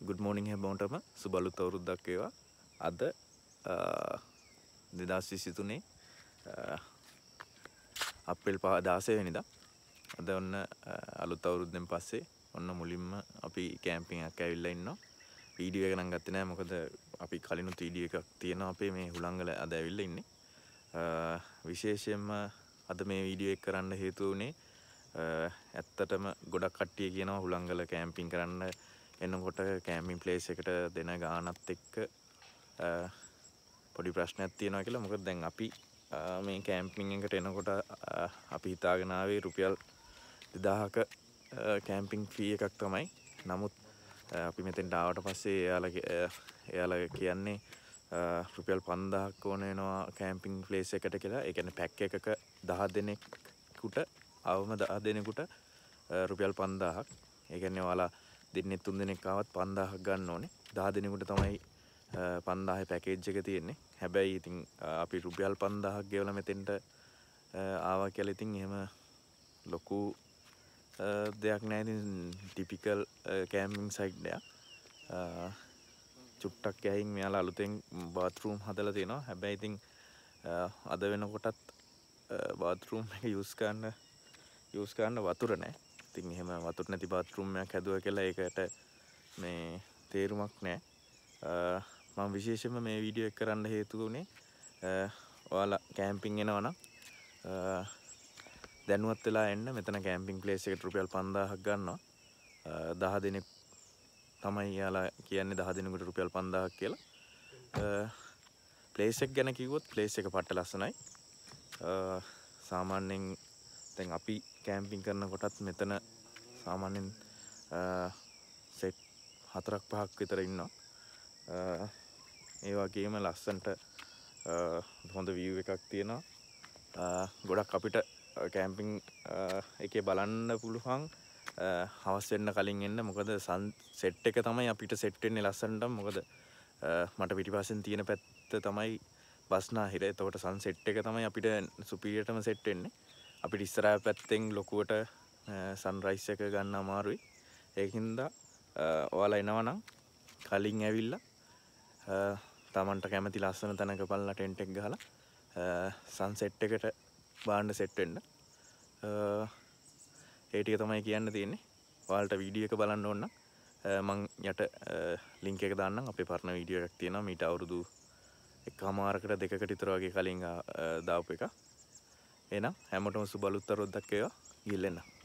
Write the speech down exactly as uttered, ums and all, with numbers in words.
good morning හැමෝටම සුබ අලුත් අවුරුද්දක් වේවා. අද දෙදාස් විසිතුනේ අප්‍රේල් දාසය වෙනිදා. අද ඔන්න අලුත් අවුරුද්දෙන් පස්සේ ඔන්න මුලින්ම අපි කැම්පින් එකක් ඇවිල්ලා ඉන්නවා. වීඩියෝ එක නම් ගත්තේ නැහැ මොකද අපි කලිනුත් වීඩියෝ එකක් තියෙනවා අපේ මේ හුලංගල අද ඇවිල්ලා ඉන්නේ. විශේෂයෙන්ම අද මේ වීඩියෝ එක කරන්න හේතුව උනේ ඇත්තටම ගොඩක් කට්ටිය කියනවා හුලංගල කැම්පින් කරන්න එනකොට කැම්පින් ප්ලේස් එකට දෙන ගානත් එක්ක පොඩි ප්‍රශ්නයක් තියෙනවා කියලා. මොකද දැන් අපි මේ කැම්පින් එකට එනකොට අපි හිතාගෙන ආවේ රුපියල් දෙදාහක කැම්පින් ෆී එකක් තමයි. නමුත් අපි මෙතෙන්ට ආවට පස්සේ එයාලා එයාලා කියන්නේ රුපියල් පන්දාහක් ඕන වෙනවා කැම්පින් ප්ලේස් එකට කියලා. ඒ කියන්නේ පැක් එකක දහ දෙනෙකුට අවම දහ දෙනෙකුට රුපියල් පන්දාහක්. ඒ කියන්නේ ඔයාලා දෙන්නේ තුන් දෙනෙක් ආවත් පන්දාහක් ගන්න ඕනේ. දහ දෙනෙකුට තමයි පන්දාහේ පැකේජ් එක තියෙන්නේ. හැබැයි ඉතින් අපි රුපියල් පන්දාහක් ගෙවලා මෙතෙන්ට ආවා කියලා ඉතින් එහෙම ලොකු දෙයක් නෑ. ඉතින් ටිපිකල් කැම්පින් සයිට් එකක්. චුට්ටක් ගහින් මෙයාලා අලුතෙන් බාත්රූම් හදලා තියෙනවා. හැබැයි ඉතින් අද වෙනකොටත් බාත්රූම් එක යූස් කරන්න යූස් කරන්න වතුර නෑ. ඉතින් එහෙම වතුර නැති බාත්රූම් එකක් හැදුවා කියලා ඒකට මේ තේරුමක් නෑ. මම විශේෂයෙන්ම මේ වීඩියෝ එක කරන්න හේතුව උනේ ඔයාලා කැම්පින් එනවා නම් දැනුවත් වෙලා එන්න. මෙතන කැම්පින් ප්ලේස් එකට රුපියල් පන්දාහක් ගන්නවා. දහ දෙනෙක් තමයි යාලා කියන්නේ දහ දෙනෙකුට රුපියල් පන්දාහක් කියලා. ප්ලේස් එක ගැන කිව්වොත් ප්ලේස් එක පට්ට ලස්සනයි. සාමාන්‍යයෙන් දැන් අපි කැම්පින් කරන කොටත් මෙතන සාමාන්‍යයෙන් සෙට් හතරක් පහක් විතර ඉන්නවා. ඒ වගේම ලස්සන්ට හොඳ view එකක් තියෙනවා. ගොඩක් අපිට කැම්පින් එකේ බලන්න පුළුවන් හවස් වෙන්න කලින් එන්න. මොකද සන් සෙට් එක තමයි අපිට සෙට් වෙන්නේ ලස්සනට. මොකද මට පිටිපස්සෙන් තියෙන පැත්ත තමයි බස්නාහිර. එතකොට සන් සෙට් එක තමයි අපිට සුපීරියර්ටම සෙට් වෙන්නේ. අපිට ඉස්සරහ පැත්තෙන් ලොකුවට සන්රයිස් එක ගන්න අමාරුයි. ඒකින්ද ඔයාලා එනවා නම් කලින් ඇවිල්ලා තමන්ට කැමති ලස්සන තැනක බලලා ටෙන්ට් එක ගහලා සන්සෙට් එකට බාන්න සෙට් වෙන්න. ඒ ටික තමයි කියන්න තියෙන්නේ. ඔයාලට වීඩියෝ එක බලන්න ඕන නම් මං යට ලින්ක් එක දාන්නම්. අපේ පරණ වීඩියෝ එකක් තියෙනවා මීට අවුරුදු එකමාරකට දෙකකට විතර වගේ කලින් දාපු එක. එහෙනම් හැමෝටම සුබ අලුත් අවුරුද්දක් වේවා. ගිහින් එන්න.